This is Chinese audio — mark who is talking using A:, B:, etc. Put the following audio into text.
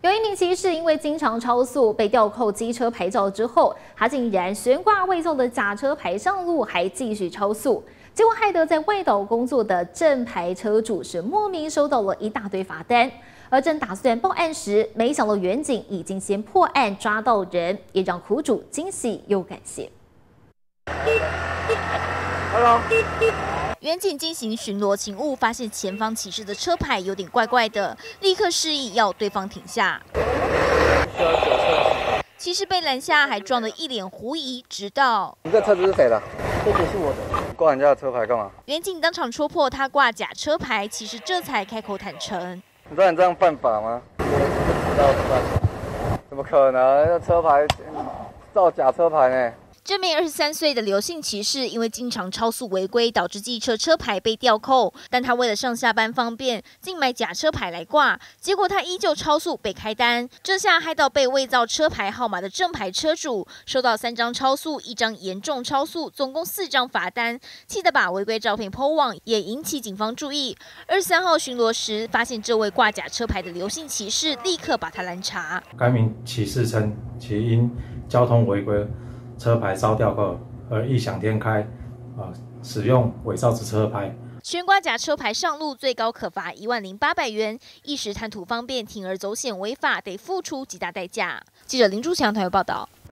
A: 有一名骑士因为经常超速被吊扣机车牌照之后，他竟然悬挂未送的假车牌上路，还继续超速，结果害得在外岛工作的正牌车主是莫名收到了一大堆罚单。而正打算报案时，没想到远警已经先破案抓到人，也让苦主惊喜又感谢。
B: Hello。
C: 远警进行巡逻勤务，发现前方骑士的车牌有点怪怪的，立刻示意要对方停下。骑士被拦下，还撞得一脸狐疑，直到
B: 你这车子是谁的？这不是我的。挂人家的车牌干嘛？
C: 远警当场戳破他挂假车牌，骑士这才开口坦诚。
B: 你知道你这样犯法吗？我不知道犯法。怎么可能？这车牌造假车牌呢？
C: 这名23岁的刘姓骑士因为经常超速违规，导致机车车牌被吊扣。但他为了上下班方便，竟买假车牌来挂，结果他依旧超速被开单。这下害到被伪造车牌号码的正牌车主收到3张超速、1张严重超速，总共4张罚单，气得把违规照片 PO 网，也引起警方注意。23号巡逻时，发现这位挂假车牌的刘姓骑士，立刻把他拦查。
D: 该名骑士称，其因交通违规。车牌遭吊扣而异想天开，使用伪造之车牌，
C: 悬挂假车牌上路，最高可罚10800元。一时贪图方便，铤而走险违法，得付出极大代价。记者林珠强台湾报道。